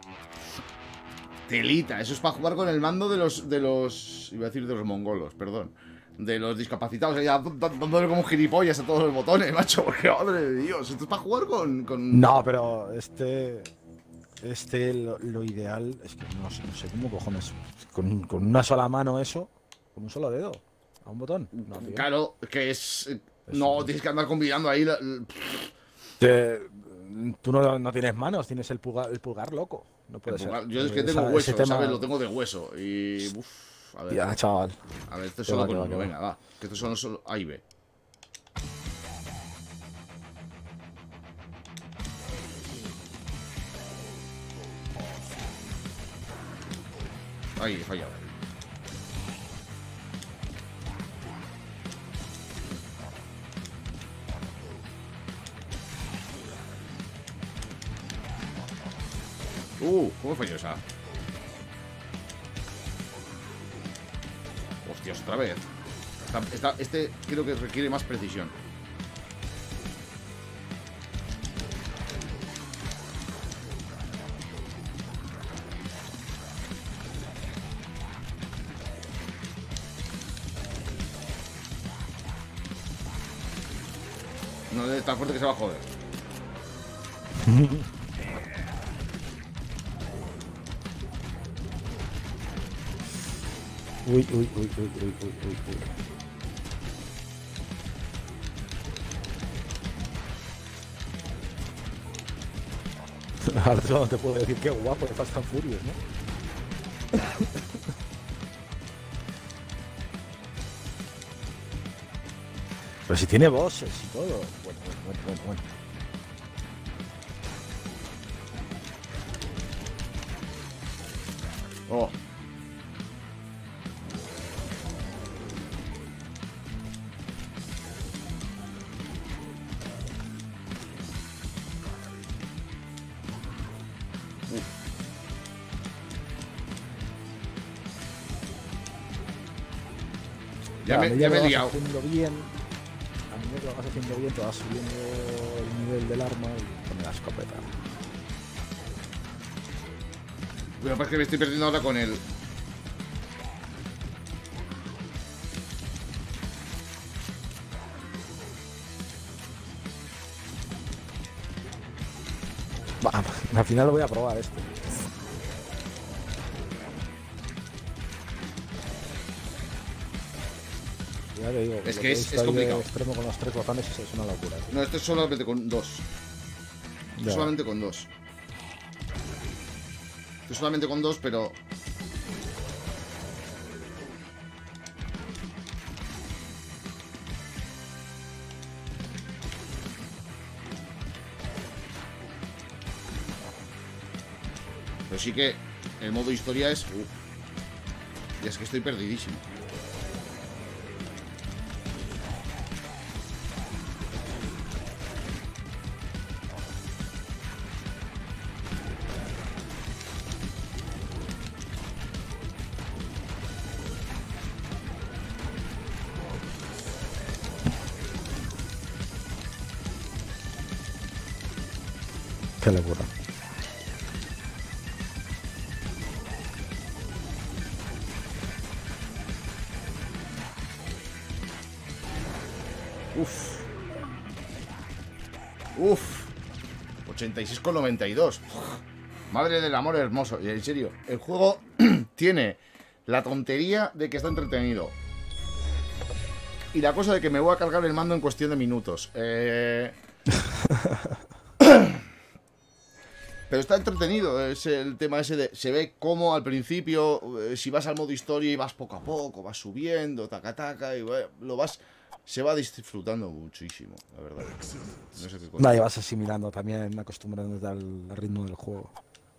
Telita. Eso es para jugar con el mando de los. De los. Iba a decir de los mongolos, perdón. De los discapacitados. Ya dándole como gilipollas a todos los botones, macho. Porque madre de Dios. Esto es para jugar con. con... No, pero este. Este, lo, lo ideal es que no sé, no sé cómo cojones. Con, con una sola mano eso. Con un solo dedo. A un botón. No, tío. Claro, que es. No, tienes que andar combinando ahí. La... Te- tú no, no tienes manos, tienes el pulgar, el pulgar loco. No puede ser. Yo es que Esa- tengo ese hueso, tema- ¿sabes? Lo tengo de hueso. Y. Uf, a ver. Ya, chaval. A ver, esto es Que solo va, con que va, uno. que va. Venga, va. Que estos son solo A y B. Ahí, he fallado. Uh, ¿cómo falló esa? Hostias, otra vez. Esta- esta- este creo que requiere más precisión. No es tan fuerte que se va a joder. Uy, uy, uy, uy, uy, uy, uy, uy. Ahora solo te puedo decir qué guapo de Fast and Furious, ¿no? Pero si tiene voces y todo. Bueno, bueno, bueno, bueno, bueno. Oh. Ya A me, medida ya que me he lo vas liado. haciendo bien, a medida que lo vas haciendo bien, te vas subiendo el nivel del arma y con la escopeta. Lo que pasa es que me estoy perdiendo ahora con el. Va, al final lo voy a probar este. Ya te digo, Es lo que es- he visto es ahí de complicado. extremo con los tres botones es, es una locura. Tío. No, esto es solamente con dos. Esto Ya. es solamente con dos. Esto es solamente con dos, pero. Pero sí que el modo historia es. Uf. Y es que estoy perdidísimo. Qué locura. Uf. Uf. ochenta y seis con noventa y dos. Madre del amor hermoso. Y en serio, el juego tiene la tontería de que está entretenido. Y la cosa de que me voy a cargar el mando en cuestión de minutos. Eh... Pero está entretenido. Es el tema ese de... Se ve como al principio, eh, si vas al modo historia y vas poco a poco, vas subiendo, taca taca, y eh, lo vas... Se va disfrutando muchísimo, la verdad. No sé qué cosa. Nadie vas asimilando también, acostumbrándote al ritmo del juego.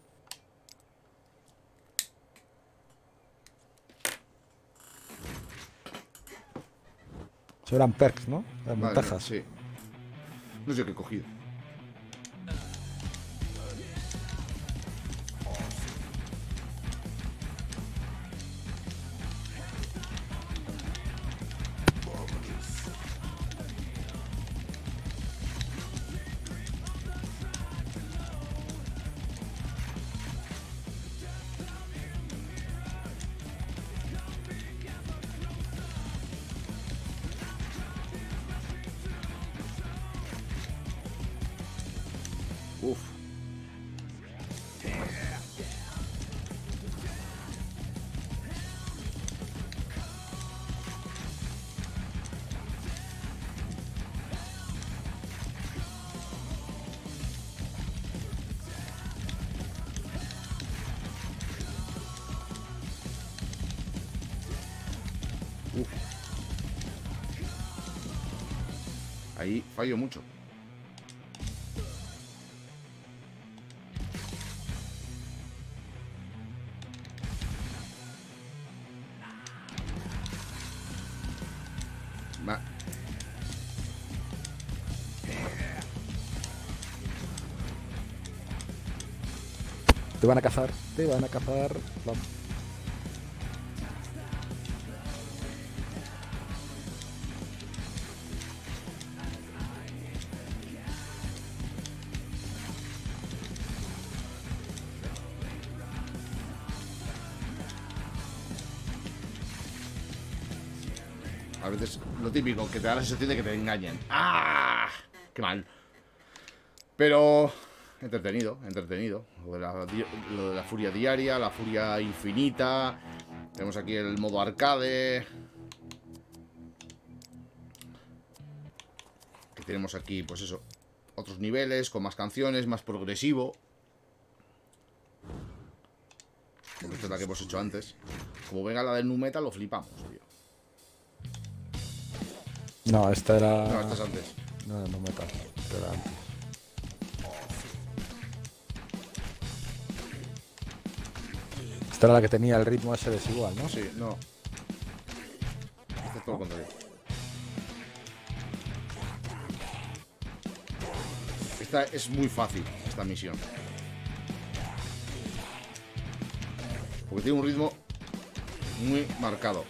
Eso eran perks, ¿no? Eran Vale, ventajas. sí. No sé qué he cogido. Uf. Uf. Ahí fallo mucho. Va. Te van a cazar, te van a cazar. Vamos. A veces lo típico, que te da la sensación de que te engañan. ¡Ah! ¡Qué mal! Pero entretenido, entretenido. Lo de, la, lo de la furia diaria, la furia infinita. Tenemos aquí el modo arcade. Que tenemos aquí, pues eso, otros niveles, con más canciones, más progresivo. Porque esta es la que hemos hecho antes. Como venga la del nu metal, lo flipamos, tío. No, esta era... No, esta es antes. No, no me caso. Esta era antes. Esta era la que tenía el ritmo ese desigual, ¿no? Sí, no. Este es todo lo contrario. Esta es muy fácil, esta misión. Porque tiene un ritmo muy marcado.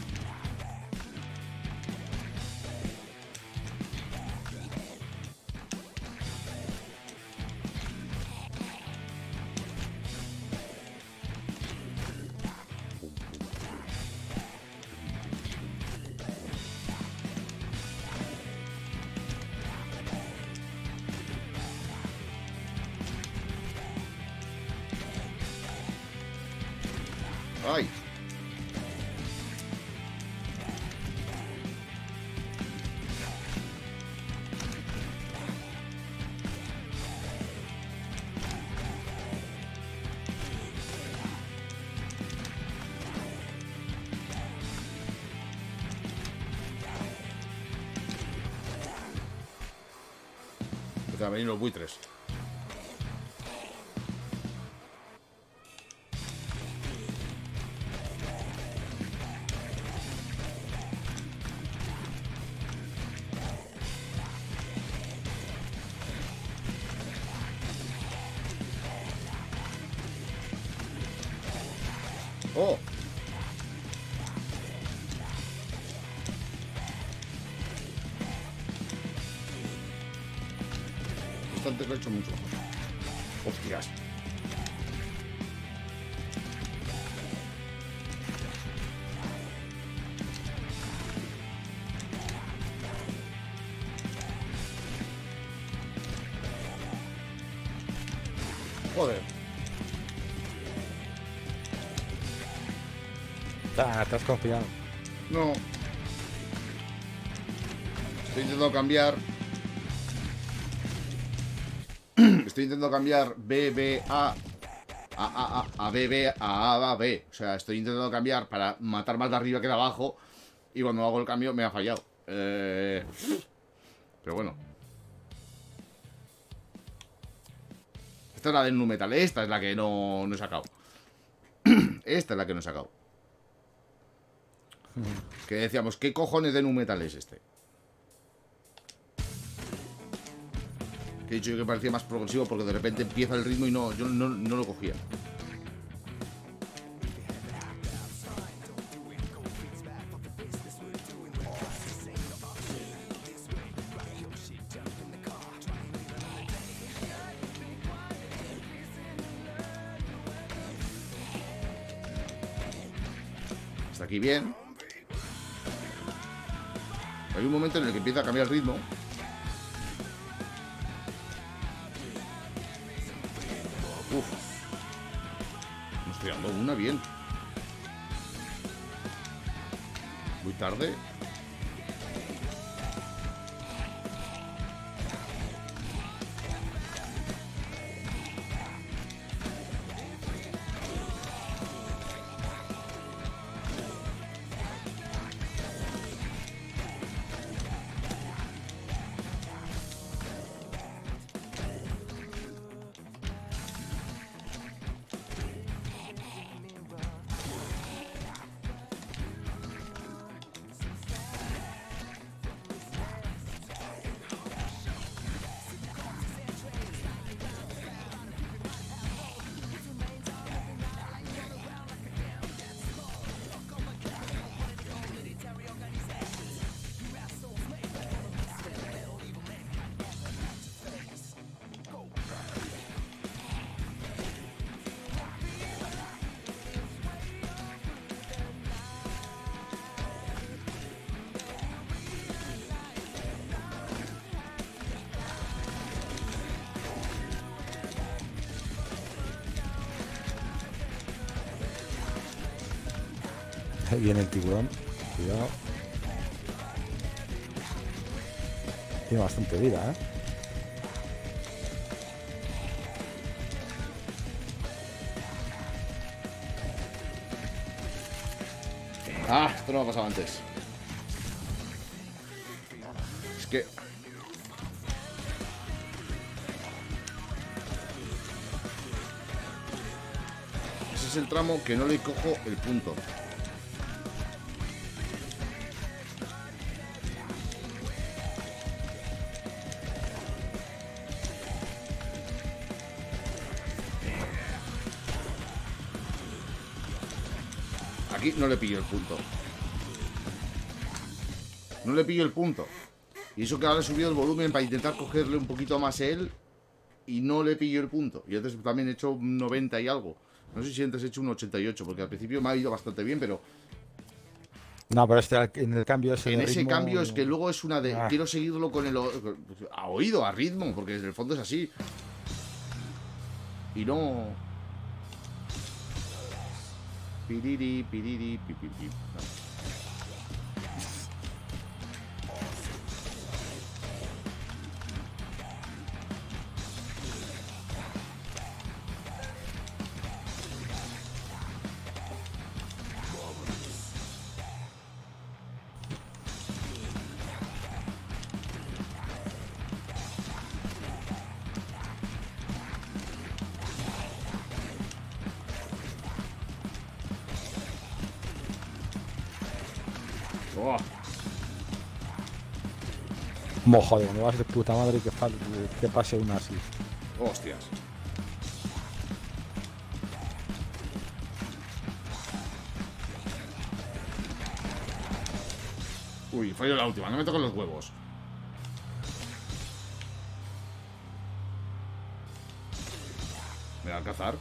¡Ay! Empiezan a venir los buitres. ¡Oh! Bastante lo he hecho mucho. Hostias. Joder. Ah, te has confiado. No. Estoy intentando cambiar. Estoy intentando cambiar B, B, A. A, A, A, a B, B, a A, a B. O sea, estoy intentando cambiar para matar más de arriba que de abajo. Y cuando hago el cambio me ha fallado. Eh... Pero bueno. Esta es la del Nu Metal. Esta es la que no, no he sacado. Esta es la que no he sacado. Que decíamos, ¿qué cojones de Nu Metal es este? Que he dicho yo que parecía más progresivo porque de repente empieza el ritmo y no, yo no, no lo cogía. Hasta aquí bien. Hay un momento en el que empieza a cambiar el ritmo. Uf. No estoy dando una bien. Muy tarde. Ahí viene el tiburón. Cuidado. Tiene bastante vida, ¿eh? Ah, esto no me ha pasado antes. Es que... ese es el tramo que no le cojo el punto. Aquí no le pillo el punto. No le pillo el punto. Y eso que ahora he subido el volumen para intentar cogerle un poquito más a él. Y no le pillo el punto. Y antes también he hecho un noventa y algo. No sé si antes he hecho un ochenta y ocho. Porque al principio me ha ido bastante bien, pero... No, pero este en el cambio es En el ese ritmo... cambio es que luego es una de... Ah. Quiero seguirlo con el... A oído, a ritmo. Porque en el fondo es así. Y no... Piriri, piriri, pipipi. No. Oh. Mo, joder, me vas de puta madre que, fal- que pase una así. Hostias. Uy, fallo la última, no me tocan los huevos. ¿Me va a cazar?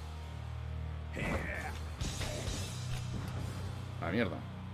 A la mierda.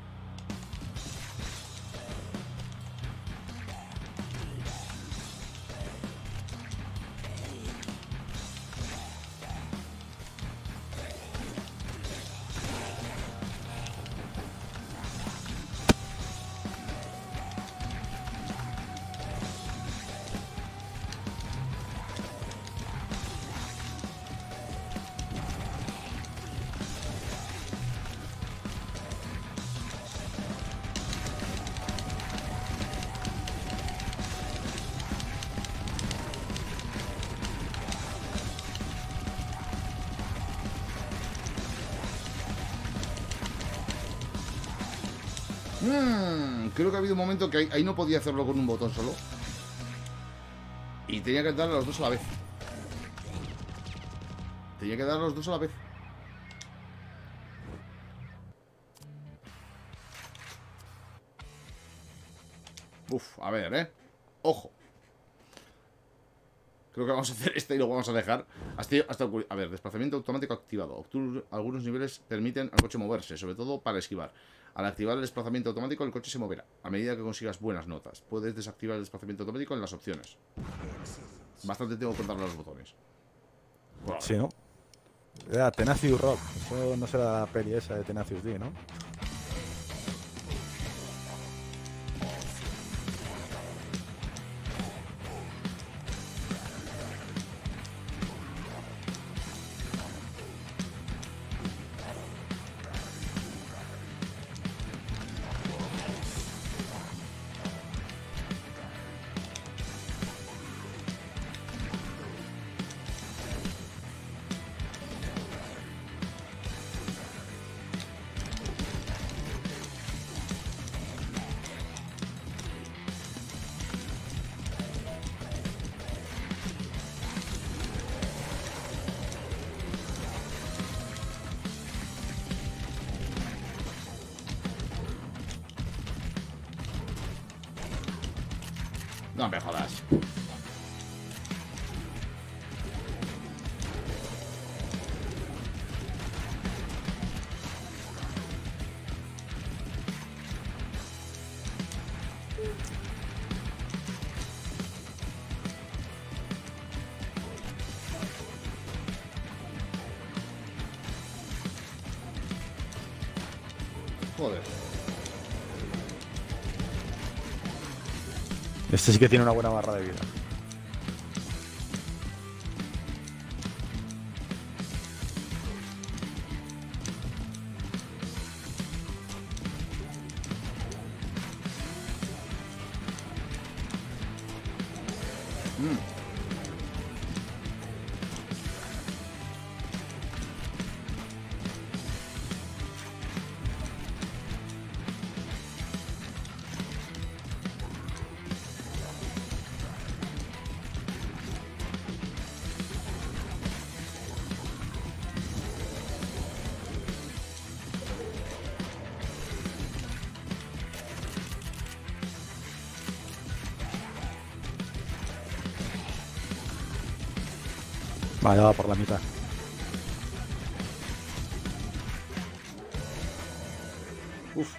Hmm, creo que ha habido un momento que ahí, ahí no podía hacerlo con un botón solo. Y tenía que darle a los dos a la vez. Tenía que dar a los dos a la vez. Uf, a ver, ¿eh? Ojo. Creo que vamos a hacer este y lo vamos a dejar hasta, hasta a ver, desplazamiento automático activado. Obtuvo algunos niveles permiten al coche moverse, sobre todo para esquivar. Al activar el desplazamiento automático, el coche se moverá. A medida que consigas buenas notas, puedes desactivar el desplazamiento automático en las opciones. Bastante tengo que contarle a los botones. Wow. Sí, ¿no? Era Tenacious Rock. Eso no será la peli esa de Tenacious D, ¿no? No me jodas. Joder. Este sí que tiene una buena barra de vida. Mm. Vale, va por la mitad. Uf.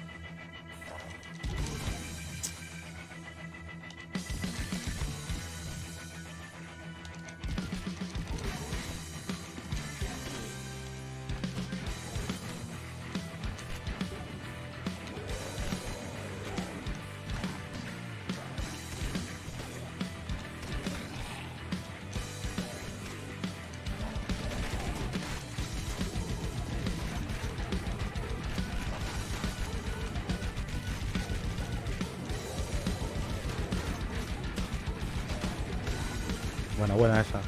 Buena, buena esa.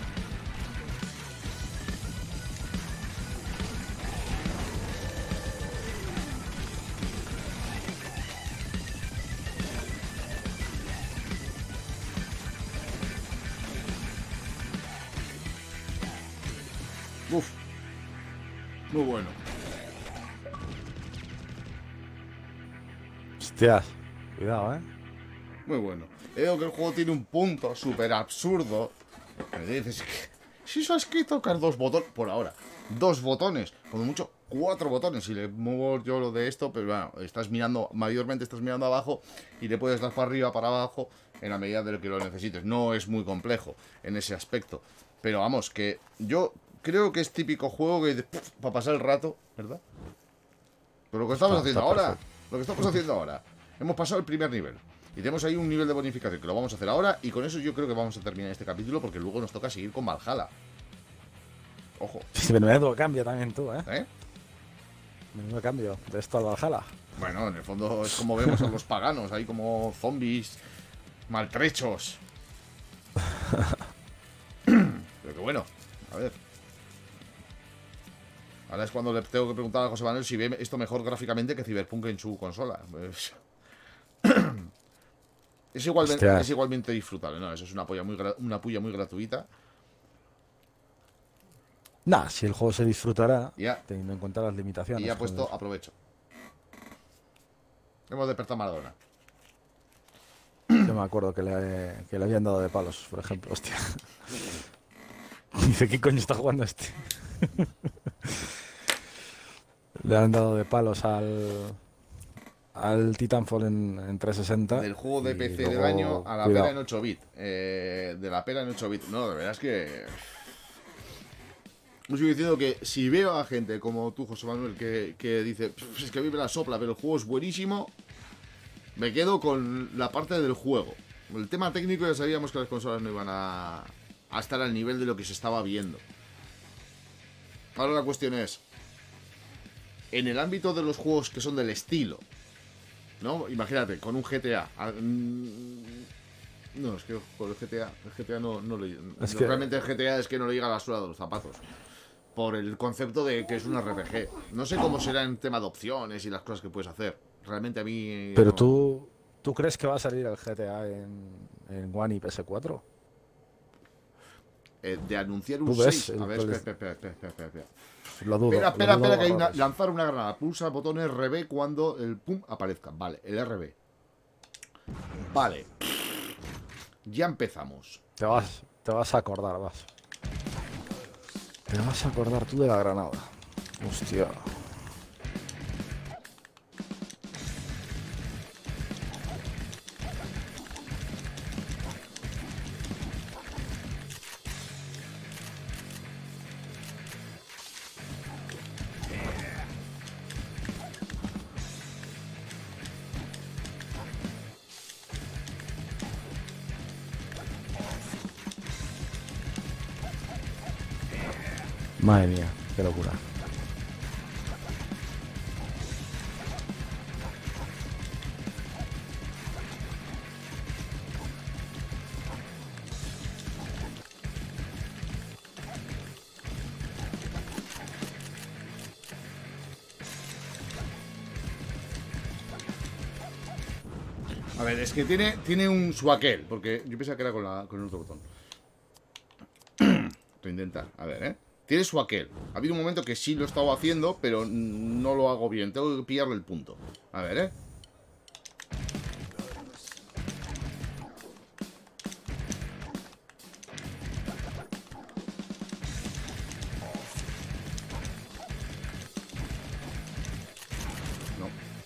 Uf. Muy bueno. Hostias, cuidado, eh. Muy bueno. Veo que el juego tiene un punto súper absurdo. Me dices que Si sabes que tocar dos botones, por ahora, dos botones, como mucho cuatro botones. Si le muevo yo lo de esto, pero bueno, estás mirando, mayormente estás mirando abajo y le puedes dar para arriba, para abajo, en la medida de lo que lo necesites. No es muy complejo en ese aspecto. Pero vamos, que yo creo que es típico juego que para pasar el rato, ¿verdad? Pero lo que estamos Está- haciendo está ahora, perfecto. lo que estamos haciendo ahora, hemos pasado el primer nivel. Y tenemos ahí un nivel de bonificación que lo vamos a hacer ahora. Y con eso yo creo que vamos a terminar este capítulo, porque luego nos toca seguir con Valhalla. Ojo, Sí, menudo cambio también tú, ¿eh? ¿eh? Menudo cambio de esto al Valhalla. Bueno, en el fondo es como vemos a los paganos, ahí como zombies maltrechos. Pero que bueno, a ver. Ahora es cuando le tengo que preguntar a José Manuel si ve esto mejor gráficamente que Cyberpunk en su consola. Pues... es, igualmente, Hostia. es igualmente disfrutable, ¿no? Eso es una puya muy, gra- una puya muy gratuita. Nah, si el juego se disfrutará, Ya. teniendo en cuenta las limitaciones. Y ha puesto joder. aprovecho. Hemos despertado a Maradona. Yo me acuerdo que le, que le habían dado de palos, por ejemplo, hostia. Dice, ¿qué coño está jugando este? Le han dado de palos al al Titanfall en, en trescientos sesenta. Del juego de y P C del luego, año a la cuidado. pera en ocho bits. Eh, de la pera en ocho bits. No, de verdad es que... Os estoy diciendo que si veo a gente como tú, José Manuel, que, que dice, "Pff, es que a mí me la sopla, pero el juego es buenísimo", me quedo con la parte del juego. El tema técnico ya sabíamos que las consolas no iban a, a estar al nivel de lo que se estaba viendo. Ahora la cuestión es, en el ámbito de los juegos que son del estilo, ¿no? Imagínate, con un G T A. ah, mm, No, es que con el G T A, el G T A no, no le... Es no, que- realmente el G T A es que no le llega a la suela de los zapatos. Por el concepto de que es un R P G. No sé cómo será en tema de opciones y las cosas que puedes hacer. Realmente a mí... Pero no. tú, ¿tú crees que va a salir el G T A en, en One y P S cuatro? Eh, de anunciar un Tú ves seis... A el- ver, el- espera, espera, espera, espera, espera, espera. Lo dudo. Espera, lo espera, dudo espera, que hay una, horrores. lanzar una granada. Pulsa el botón R B cuando el pum aparezca. Vale, el R B. Vale. Ya empezamos. Te vas, te vas a acordar, vas. Te vas a acordar tú de la granada. Hostia. Madre mía, qué locura. A ver, es que tiene, tiene un suaquel. Porque yo pensaba que era con, la, con el otro botón. Lo intentar. A ver, ¿eh? Tiene su aquel. Ha habido un momento que sí lo he estado haciendo, pero no lo hago bien. Tengo que pillarle el punto. A ver, ¿eh? No.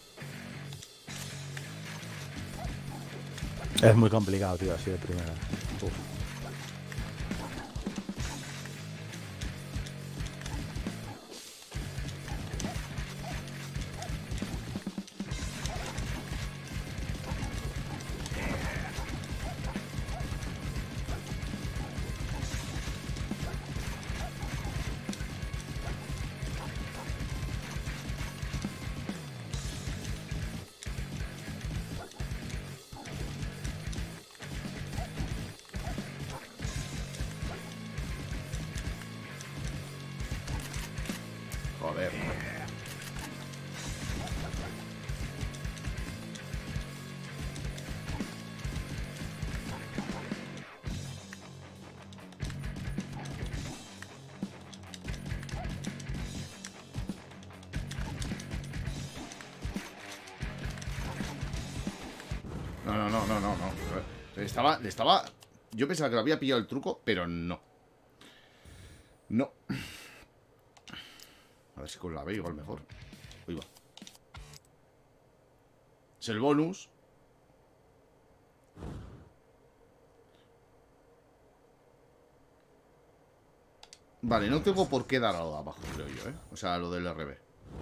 Es muy complicado, tío, así de primera. Uf. Joder. No, no, no, no, no, no. Le estaba, le estaba... Yo pensaba que lo había pillado el truco, pero no. No. A ver si con la B igual mejor. Uy, va. Es el bonus. Vale, no tengo por qué dar a lo de abajo, creo yo, ¿eh? O sea, lo del R B.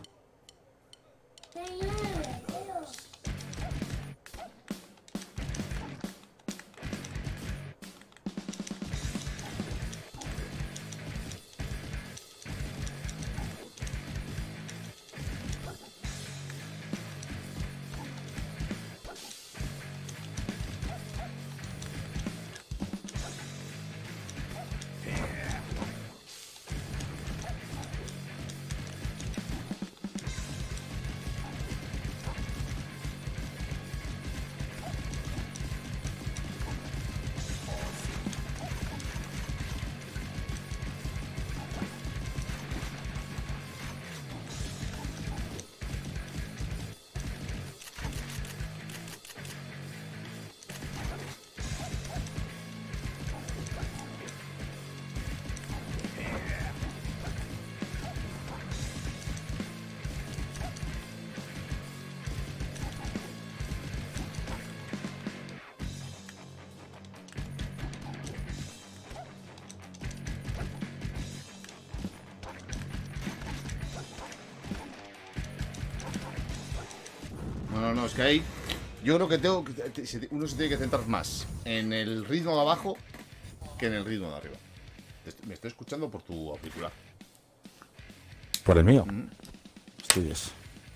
No, no, es que ahí yo creo que tengo uno se tiene que centrar más en el ritmo de abajo que en el ritmo de arriba. Me estoy escuchando por tu auricular. ¿Por el mío? Mm. Estudios.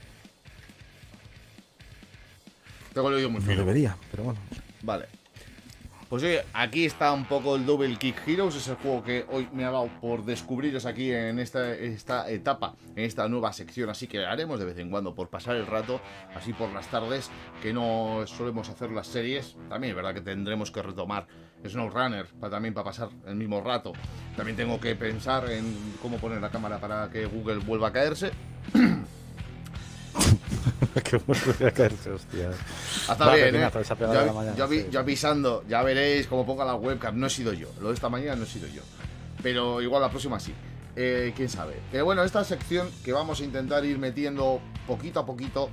Tengo el oído muy No fino. debería, pero bueno. Vale. Pues oye, aquí está un poco el Double Kick Heroes. Es el juego que hoy me ha dado por descubriros aquí en esta, esta etapa, en esta nueva sección. Así que haremos de vez en cuando por pasar el rato, así por las tardes, que no solemos hacer las series. También es verdad que tendremos que retomar SnowRunner para, también para pasar el mismo rato. También tengo que pensar en cómo poner la cámara para que Google vuelva a caerse. Que vuelve a caerse, hostia. Hasta Va, bien, ¿eh? esa Yo, de la mañana, yo, sí. yo avisando, ya veréis cómo ponga la webcam. No he sido yo, lo de esta mañana no he sido yo. Pero igual la próxima sí. Eh, quién sabe. Pero bueno, esta sección que vamos a intentar ir metiendo poquito a poquito.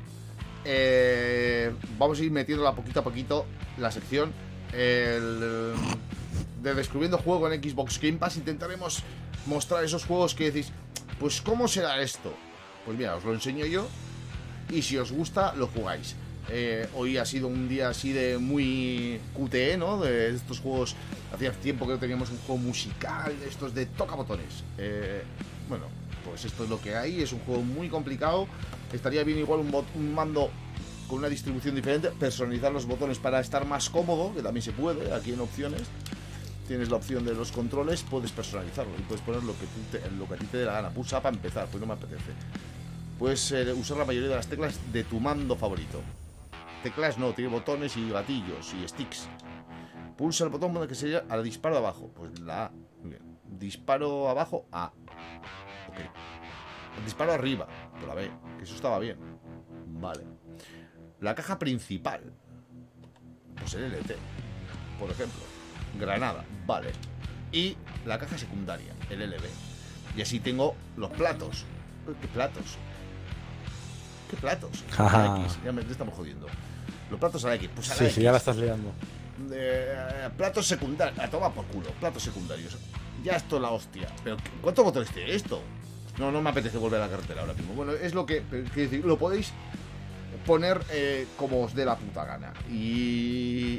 Eh, vamos a ir metiéndola poquito a poquito. La sección el, de descubriendo juego en Xbox Game Pass. Intentaremos mostrar esos juegos que decís, pues ¿cómo será esto? Pues mira, os lo enseño yo. Y si os gusta, lo jugáis. Eh, hoy ha sido un día así de muy Q T E, ¿no? De estos juegos. Hacía tiempo que no teníamos un juego musical, de estos de toca botones. Eh, bueno, pues esto es lo que hay. Es un juego muy complicado. Estaría bien igual un, bot, un mando con una distribución diferente. Personalizar los botones para estar más cómodo, que también se puede. Aquí en opciones tienes la opción de los controles, puedes personalizarlo y puedes poner lo que, tú te, lo que a ti te dé la gana. Pulsa para empezar, pues no me apetece. Puedes eh, usar la mayoría de las teclas de tu mando favorito. Teclas no, tiene botones y gatillos y sticks. Pulsa el botón que sería al disparo abajo. Pues la A. Muy bien. Disparo abajo, A. Ok. Disparo arriba, por la B. Que eso estaba bien. Vale. La caja principal. Pues el L T, por ejemplo. Granada, vale. Y la caja secundaria, el L B. Y así tengo los platos. ¿Qué platos? ¿Qué platos? A la X. Ya me ya estamos jodiendo. Los platos a la X. Pues a la Sí, X. sí, ya la estás liando. Eh, platos secundarios. A tomar por culo. Platos secundarios. Ya esto la hostia. Pero ¿cuántos botones tiene esto? No, no me apetece volver a la carretera ahora mismo. Bueno, es lo que. Quiero decir, lo podéis poner eh, como os dé la puta gana. Y.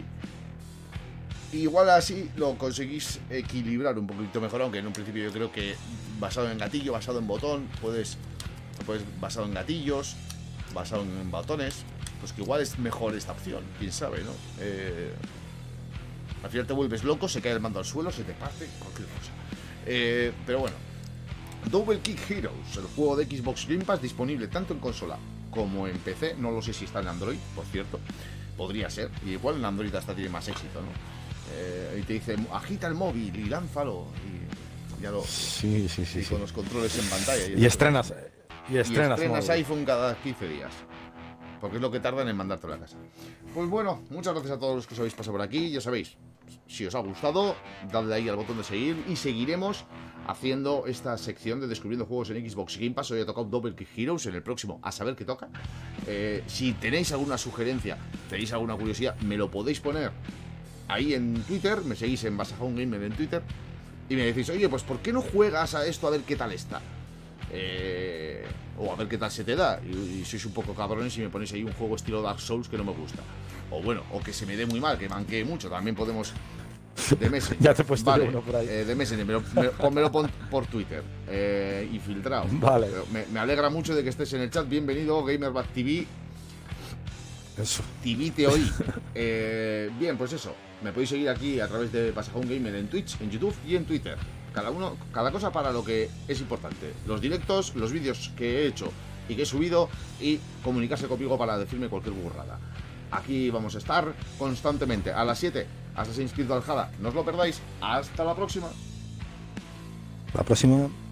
Igual así lo conseguís equilibrar un poquito mejor, aunque en un principio yo creo que basado en gatillo, basado en botón, puedes, puedes basado en gatillos, basado en botones, pues que igual es mejor esta opción, quién sabe, ¿no? Eh, al final te vuelves loco, se cae el mando al suelo, se te parte, cualquier cosa. Eh, pero bueno, Double Kick Heroes, el juego de Xbox Game Pass disponible tanto en consola como en P C, no lo sé si está en Android, por cierto, podría ser, y igual en Android hasta tiene más éxito, ¿no? Eh, y te dice, agita el móvil y lánzalo. Y ya lo. Sí, sí, sí. Y sí. con los controles en pantalla. Y, y estrenas. Y estrenas, y estrenas móvil. iPhone cada quince días. Porque es lo que tardan en mandártelo a casa. Pues bueno, muchas gracias a todos los que os habéis pasado por aquí. Ya sabéis, si os ha gustado, dadle ahí al botón de seguir. Y seguiremos haciendo esta sección de descubriendo juegos en Xbox Game Pass. Hoy ha tocado Double Kick Heroes, en el próximo a saber qué toca. Eh, si tenéis alguna sugerencia, tenéis alguna curiosidad, me lo podéis poner ahí en Twitter. Me seguís en Basajón Gamer en Twitter y me decís, oye, pues ¿por qué no juegas a esto a ver qué tal está? Eh, o a ver qué tal se te da. Y, y sois un poco cabrones y me ponéis ahí un juego estilo Dark Souls que no me gusta. O bueno, o que se me dé muy mal, que manquee mucho. También podemos... De Messenger. Ya te he puesto vale, uno por ahí. Eh, de Messenger, me lo, me, pónmelo pon por Twitter eh, y filtrado. Vale. Me, me alegra mucho de que estés en el chat. Bienvenido, GamerBat T V. Eso. T V te oí. eh, bien, pues eso. Me podéis seguir aquí a través de Pasajón Gamer en Twitch, en YouTube y en Twitter. Cada uno, cada cosa para lo que es importante. Los directos, los vídeos que he hecho y que he subido, y comunicarse conmigo para decirme cualquier burrada. Aquí vamos a estar constantemente a las siete. Assassin's Creed Valhalla. No os lo perdáis. Hasta la próxima. La próxima.